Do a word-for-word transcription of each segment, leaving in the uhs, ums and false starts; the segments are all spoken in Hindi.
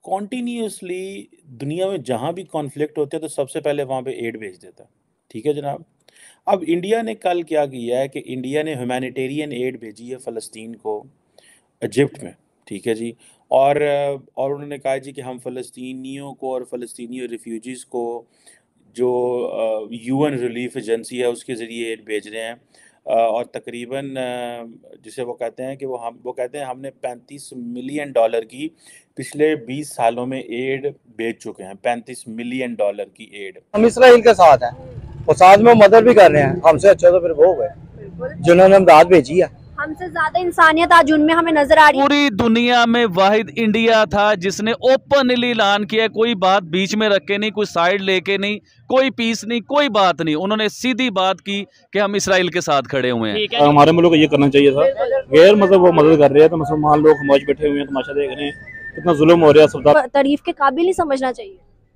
कॉन्टिन्यूसली दुनिया में जहाँ भी कॉन्फ्लिक्ट होते हैं तो सबसे पहले वहाँ पे एड भेज देता है। ठीक है जनाब। अब इंडिया ने कल क्या किया है कि इंडिया ने ह्यूमैनिटेरियन एड भेजी है फ़लस्तीन को, इजिप्ट में। ठीक है जी। और और उन्होंने कहा जी कि हम फ़लस्तीनियों को और फ़लस्तीनी रिफ्यूजीज़ को जो यूएन रिलीफ एजेंसी है उसके ज़रिए एड भेज रहे हैं। अ, और तकरीबन अ, जिसे वो कहते हैं कि वो हम वो कहते हैं हमने पैंतीस मिलियन डॉलर की पिछले बीस सालों में एड भेज चुके हैं, पैंतीस मिलियन डॉलर की एड। हम इसराइल के साथ हैं और साथ में मदद भी कर रहे हैं। हमसे अच्छा तो फिर वो गए जिन्होंने इमदाद भेजी है। हमसे ज्यादा इंसानियत आज उनमें हमें नजर आ रही है। पूरी दुनिया में वाहिद इंडिया था जिसने ओपनली ऐलान किया, कोई बात बीच में रख के नहीं, कोई साइड लेके नहीं, कोई पीस नहीं, कोई बात नहीं। उन्होंने सीधी बात की कि हम इसराइल के साथ खड़े हुए हैं। हमारे मुल्क को ये करना चाहिए था। गैर मतलब वो मदद कर रहे हैं तो मुसलमान लोग खामोश बैठे हुए हैं, तमाशा देख रहे हैं, कितना जुल्म हो रहा है। सब तारीफ के काबिल ही समझना चाहिए।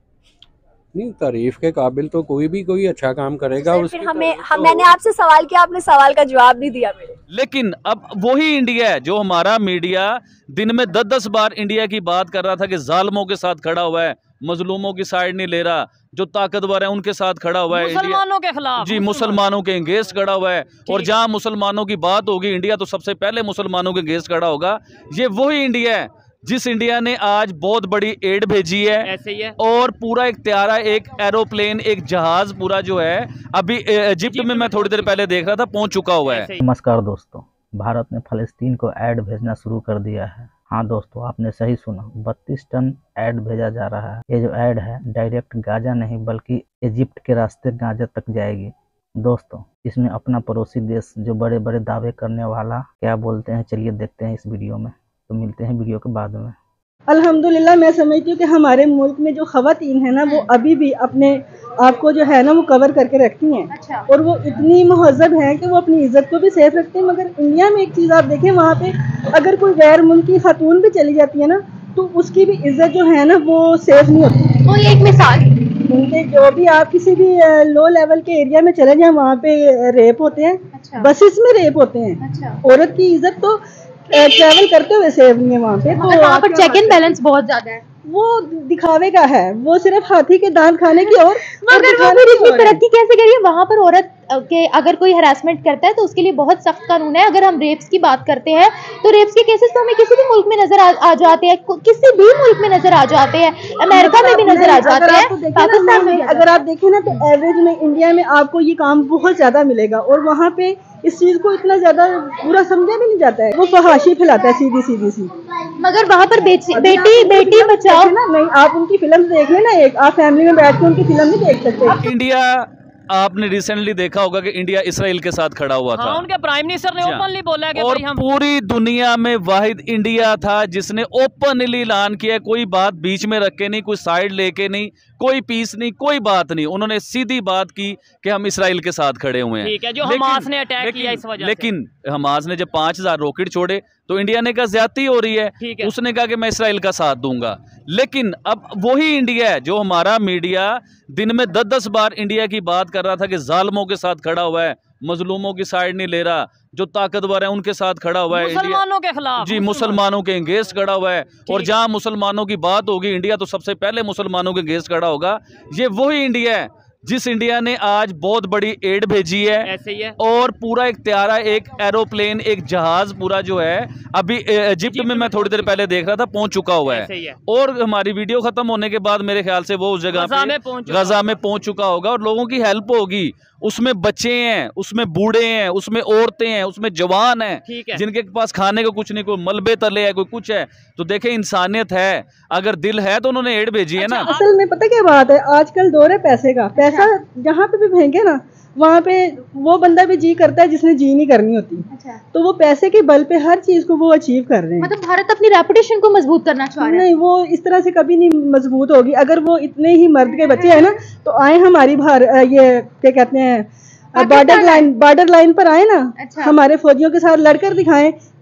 नहीं, तारीफ के काबिल तो कोई भी कोई अच्छा काम करेगा। फिर हमें हम, मैंने आपसे सवाल किया, आपने सवाल का जवाब नहीं दिया मेरे। लेकिन अब वही इंडिया है जो हमारा मीडिया दिन में दस दस बार इंडिया की बात कर रहा था कि जालिमों के साथ खड़ा हुआ है, मजलूमों की साइड नहीं ले रहा, जो ताकतवर है उनके साथ खड़ा हुआ है, मुसलमानों के खिलाफ जी मुसलमानों के अगेंस्ट खड़ा हुआ है। और जहां मुसलमानों की बात होगी इंडिया तो सबसे पहले मुसलमानों के अगेंस्ट खड़ा होगा। ये वही इंडिया है जिस इंडिया ने आज बहुत बड़ी एड भेजी है। ऐसे ही है। और पूरा एक त्यारा, एक एरोप्लेन, एक जहाज पूरा जो है अभी इजिप्ट में मैं थोड़ी देर पहले देख रहा था पहुंच चुका हुआ है। नमस्कार दोस्तों, भारत ने फलस्तीन को ऐड भेजना शुरू कर दिया है। हाँ दोस्तों, आपने सही सुना, बत्तीस टन ऐड भेजा जा रहा है। ये जो ऐड है डायरेक्ट गाजा नहीं बल्कि इजिप्ट के रास्ते गाजा तक जाएगी। दोस्तों, इसमें अपना पड़ोसी देश जो बड़े बड़े दावे करने वाला क्या बोलते हैं, चलिए देखते हैं इस वीडियो में। तो मिलते हैं वीडियो के बाद में। अल्हम्दुलिल्लाह, मैं समझती हूँ कि हमारे मुल्क में जो ख़वातीन है ना वो अभी भी अपने आप को जो है ना वो कवर करके रखती हैं। अच्छा। और वो इतनी महज़ब हैं कि वो अपनी इज्जत को भी सेफ रखती हैं। मगर इंडिया में एक चीज़ आप देखें, वहाँ पे अगर कोई गैर मुल्की खातून भी चली जाती है ना तो उसकी भी इज्जत जो है ना वो सेफ नहीं होती। कोई एक मिसाल, उनके जो भी आप किसी भी लो लेवल के एरिया में चले जाएं वहाँ पे रेप होते हैं। अच्छा। बसेस में रेप होते हैं। अच्छा। औरत की इज्जत तो ट्रैवल करते हुए सेव नहीं है वहाँ पे। तो वहाँ पर चेक इन बैलेंस बहुत ज्यादा है, वो दिखावे का है, वो सिर्फ हाथी के दांत खाने की। और मगर वो फिर इतनी तरक्की कैसे करिए? वहाँ पर औरत के अगर कोई हरासमेंट करता है तो उसके लिए बहुत सख्त कानून है। अगर हम रेप्स की बात करते हैं तो रेप्स के केसेस तो हमें किसी भी मुल्क में नजर आ, आ जाते हैं, किसी भी मुल्क में नजर आ जाते हैं, अमेरिका में भी नजर आ जाते हैं, पाकिस्तान में। अगर आप देखें ना तो एवरेज में इंडिया में आपको ये काम बहुत ज्यादा मिलेगा और वहाँ पे इस चीज को इतना ज्यादा बुरा समझा भी नहीं जाता है। वो फहाशी फैलाता है सीधी सीधी सी। मगर वहाँ पर बेटी बेटी बेटी बचाओ ना, नहीं आप उनकी फिल्म देख लेना, एक आप फैमिली में बैठ के उनकी फिल्म नहीं देख सकते। इंडिया, आपने रिसेंटली देखा होगा कि इंडिया इसराइल के साथ खड़ा हुआ था। हाँ, उनके प्राइम मिनिस्टर ने ओपनली बोला कि और भाई हम पूरी दुनिया में वाहिद इंडिया था जिसने ओपनली ऐलान किया, कोई बात बीच में रख के नहीं, कोई साइड लेके नहीं, कोई पीस नहीं, कोई बात नहीं। उन्होंने सीधी बात की कि हम इसराइल के साथ खड़े हुए हैं। ठीक है, जो हमास ने अटैक किया इस वजह से। लेकिन हमास ने जब पांच हजार रॉकेट छोड़े तो इंडिया ने कहा ज्यादती हो रही है, ठीक है। उसने कहा कि मैं इसराइल का साथ दूंगा। लेकिन अब वही इंडिया है जो हमारा मीडिया दिन में दस दस बार इंडिया की बात कर रहा था कि जालिमों के साथ खड़ा हुआ है, मजलूमों की साइड नहीं ले रहा, जो ताकतवर है उनके साथ खड़ा हुआ है, मुसलमानों के खिलाफ, जी मुसलमानों के अगेंस्ट खड़ा हुआ है। और जहां मुसलमानों की बात होगी इंडिया तो सबसे पहले मुसलमानों के अगेंस्ट खड़ा होगा। ये वही इंडिया है जिस इंडिया ने आज बहुत बड़ी एड भेजी है। ऐसे ही है। और पूरा एक त्यारा, एक एरोप्लेन, एक जहाज पूरा जो है अभी इजिप्ट में मैं थोड़ी देर पहले देख रहा था पहुंच चुका हुआ है। है। और हमारी वीडियो खत्म होने के बाद मेरे ख्याल से वो उस जगह पे गजा में पहुंच चुका होगा और लोगों की हेल्प होगी। उसमें बच्चे हैं, उसमें बूढ़े हैं, उसमें औरतें हैं, उसमें जवान हैं जिनके पास खाने को कुछ नहीं, कोई मलबे तले है, कोई कुछ है। तो देखे इंसानियत है, अगर दिल है तो उन्होंने एड भेजी है ना। असल में पता क्या बात है, आजकल दौर है पैसे का। पैसा जहाँ पे भी फेंके ना वहाँ पे वो बंदा भी जी करता है जिसने जी नहीं करनी होती। अच्छा। तो वो पैसे के बल पे हर चीज को वो अचीव कर रहे हैं। मतलब भारत अपनी रेपुटेशन को मजबूत करना चाह रहा है। नहीं, वो इस तरह से कभी नहीं मजबूत होगी। अगर वो इतने ही मर्द के बच्चे हैं ना तो आए हमारी भार ये क्या कहते हैं बॉर्डर लाइन बॉर्डर लाइन पर आए ना। अच्छा। हमारे फौजियों के साथ लड़कर दिखाएं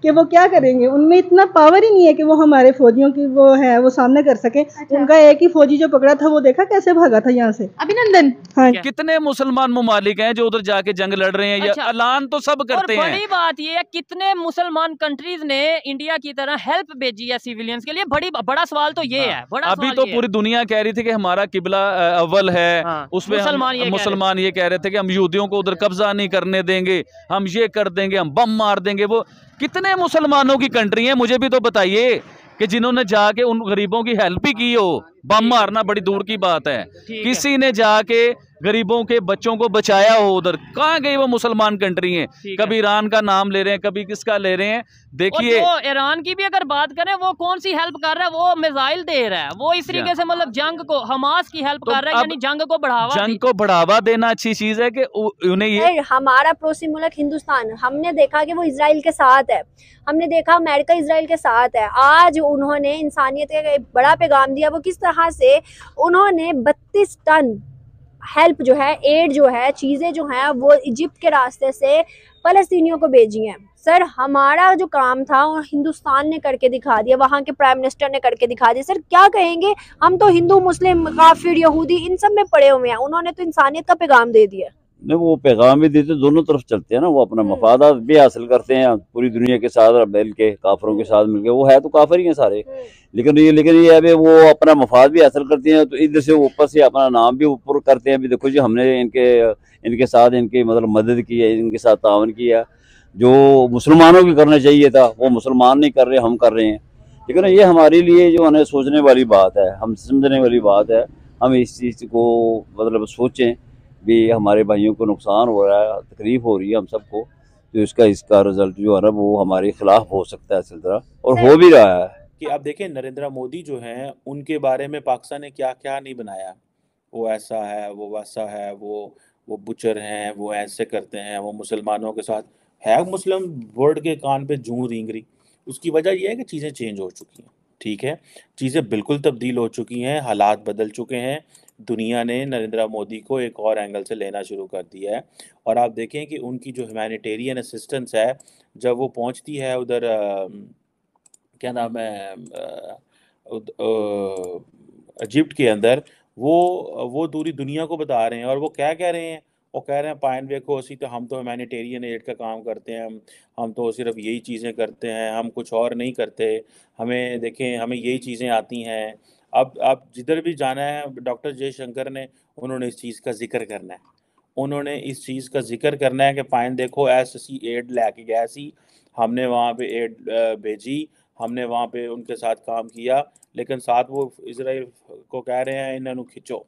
कि वो क्या करेंगे, उनमें इतना पावर ही नहीं है कि वो हमारे फौजियों की वो है वो सामने कर सके। अच्छा। उनका एक ही फौजी जो पकड़ा था वो देखा कैसे भागा था यहाँ से, अभिनंदन। हाँ। कितने मुसलमान ममालिक हैं जो उधर जाके जंग लड़ रहे हैं? अच्छा। ये ऐलान तो सब करते और हैं। बड़ी बात ये है कितने मुसलमान कंट्रीज ने इंडिया की तरह हेल्प भेजी है सिविलियंस के लिए। बड़ी बड़ा सवाल तो ये है, बड़ा अभी सवाल तो ये पूरी दुनिया कह रही थी कि हमारा किबला अव्वल है। हाँ, उसमें मुसलमान ये कह रहे मुसलमान ये कह रहे थे कि हम यहूदियों को उधर कब्जा नहीं करने देंगे, हम ये कर देंगे, हम बम मार देंगे। वो कितने मुसलमानों की कंट्री है, मुझे भी तो बताइए कि जिन्होंने जाके उन गरीबों की हेल्प ही की हो। बम मारना बड़ी दूर की बात है, किसी ने जाके गरीबों के बच्चों को बचाया हो उधर। कहाँ गई वो मुसलमान कंट्री है? कभी ईरान का नाम ले रहे हैं, कभी किसका ले रहे हैं। देखिए ईरान की भी अगर बात करें, वो कौन सी हेल्प कर रहा है? वो मिसाइल दे रहा है, वो इस तरीके से मतलब जंग को, हमास की हेल्प तो कर रहा है, यानी जंग को बढ़ावा जंग को बढ़ावा देना अच्छी चीज है कि उन्हें ये। हमारा पड़ोसी मुल्क हिंदुस्तान, हमने देखा कि वो इजराइल के साथ है, हमने देखा अमेरिका इजराइल के साथ है। आज उन्होंने इंसानियत का एक बड़ा पैगाम दिया। वो किस तरह से उन्होंने बत्तीस टन हेल्प जो है, एड जो है, चीज़ें जो हैं वो इजिप्ट के रास्ते से फ़लस्तीनियों को भेजी हैं। सर हमारा जो काम था वो हिंदुस्तान ने करके दिखा दिया, वहाँ के प्राइम मिनिस्टर ने करके दिखा दिया। सर क्या कहेंगे, हम तो हिंदू मुस्लिम काफिर यहूदी इन सब में पड़े हुए हैं, उन्होंने तो इंसानियत का पैगाम दे दिया। नहीं, वो पैगाम भी देते, दोनों तरफ चलते हैं ना। वो अपना मफादात भी हासिल करते हैं पूरी दुनिया के साथ मिल के, काफरों के साथ मिलके। वो है तो काफिर ही हैं सारे, लेकिन ये लेकिन ये है वो अपना मफाद भी हासिल करते हैं, तो इधर से ऊपर से अपना नाम भी ऊपर करते हैं। अभी देखो जी, हमने इनके इनके साथ इनकी मतलब मदद की है, इनके साथ तावन किया। जो मुसलमानों की करना चाहिए था वो मुसलमान नहीं कर रहे, हम कर रहे हैं। लेकिन ये हमारे लिए जो है सोचने वाली बात है, हम समझने वाली बात है। हम इस चीज़ को मतलब सोचें भी, हमारे भाइयों को नुकसान हो रहा है, तकलीफ हो रही है हम सबको, तो इसका इसका रिजल्ट जो है ना वो हमारे खिलाफ हो सकता है इस तरह, और हो भी रहा है। कि आप देखें नरेंद्र मोदी जो हैं उनके बारे में पाकिस्तान ने क्या क्या नहीं बनाया। वो ऐसा है, वो वैसा है, वो वो बुचर हैं, वो ऐसे करते हैं, वो मुसलमानों के साथ है। मुस्लिम वर्ड के कान पे जूं रेंग रही। उसकी वजह यह है कि चीज़ें चेंज हो चुकी हैं, ठीक है, चीज़ें बिल्कुल तब्दील हो चुकी हैं, हालात बदल चुके हैं। दुनिया ने नरेंद्र मोदी को एक और एंगल से लेना शुरू कर दिया है। और आप देखें कि उनकी जो ह्यूमैनिटेरियन असिस्टेंस है, जब वो पहुंचती है उधर क्या नाम है इजिप्ट के अंदर, वो वो पूरी दुनिया को बता रहे हैं। और वो क्या कह रहे हैं? वो कह रहे हैं पाइन देखो असी तो हम तो ह्यूमैनिटेरियन एड का काम करते हैं, हम हम तो सिर्फ यही चीज़ें करते हैं, हम कुछ और नहीं करते। हमें देखें, हमें यही चीज़ें आती हैं। अब आप जिधर भी जाना है, डॉक्टर जयशंकर ने उन्होंने इस चीज़ का जिक्र करना है, उन्होंने इस चीज़ का जिक्र करना है कि पाइन देखो ऐसी सी एड लेके गया सी, हमने वहाँ पे एड भेजी, हमने वहाँ पे उनके साथ काम किया। लेकिन साथ वो इजराइल को कह रहे हैं इन्होंने खिंचो,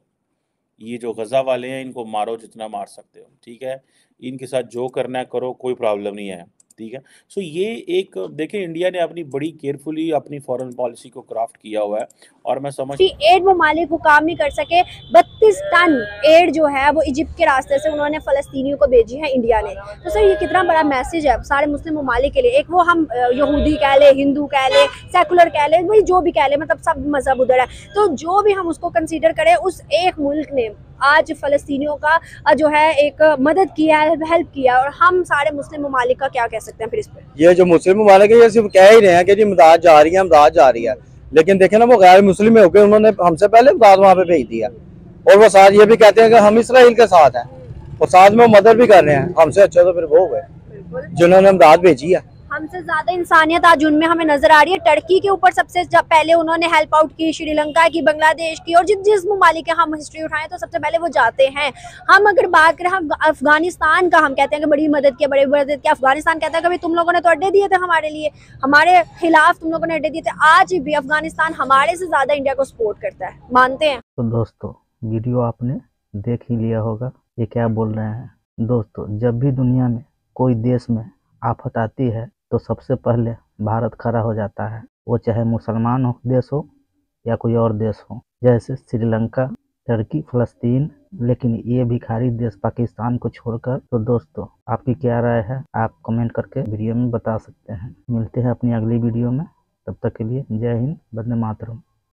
ये जो गज़ा वाले हैं इनको मारो जितना मार सकते हो, ठीक है, इनके साथ जो करना है करो, कोई प्रॉब्लम नहीं है, ठीक है। सो ये एक देखिए, इंडिया ने अपनी बड़ी केयरफुली अपनी फॉरेन पॉलिसी को क्राफ्ट किया हुआ है। और मैं समझ एड ममालिक वो काम नहीं कर सके। बत्तीस टन एड जो है वो इजिप्ट के रास्ते से उन्होंने फ़लस्तीनियों को भेजी है इंडिया ने। तो सर ये कितना बड़ा मैसेज है सारे मुस्लिम ममालिक के लिए। एक वो हम यहूदी कह ले, हिंदू कह ले, सेकुलर कह ले, वही जो भी कह ले, मतलब सब मजहब उधर है, तो जो भी हम उसको कंसीडर करें, उस एक मुल्क ने आज फ़लस्तीनियों का जो है एक मदद किया है, हेल्प किया। और हम सारे मुस्लिम ममालिक का क्या कह सकते हैं फिर इस पर? ये जो मुस्लिम ममालिक है ये सिर्फ कह ही रहे हैं कि जी इमदाद जा रही है, इमदाद जा रही है, लेकिन देखे ना वो गैर मुस्लिम में होकर उन्होंने हमसे पहले इमदाद वहाँ पे भेज दिया। और वो साथ ये भी कहते हैं कि हम इसराइल के साथ हैं, और साथ में वो मदद भी कर रहे हैं। हमसे अच्छे तो फिर वो गए जिन्होंने इमदाद भेजी है। हमसे ज्यादा इंसानियत आज उनमें हमें नजर आ रही है। टर्की के ऊपर सबसे पहले उन्होंने हेल्प आउट की, श्रीलंका की, बांग्लादेश की, और जिस जिस ममालिक के हम हिस्ट्री उठाएं तो सबसे पहले वो जाते हैं। हम अगर बात करें हम अफगानिस्तान का, हम कहते हैं कि बड़ी मदद की, बड़ी मदद की। अफगानिस्तान कहता है कि भाई तुम लोगों ने तो अड्डे दिए थे हमारे लिए, हमारे खिलाफ तुम लोगों ने अड्डे दिए थे। आज भी अफगानिस्तान हमारे से ज्यादा इंडिया को सपोर्ट करता है, मानते हैं। तो दोस्तों वीडियो आपने देख ही लिया होगा ये क्या बोल रहे हैं। दोस्तों जब भी दुनिया में कोई देश में आफत आती है तो सबसे पहले भारत खड़ा हो जाता है, वो चाहे मुसलमान हो देश हो या कोई और देश हो, जैसे श्रीलंका, टर्की, फ़लस्तीन। लेकिन ये भिखारी देश पाकिस्तान को छोड़कर। तो दोस्तों आपकी क्या राय है आप कमेंट करके वीडियो में बता सकते हैं। मिलते हैं अपनी अगली वीडियो में, तब तक के लिए जय हिंद, वंदे मातरम।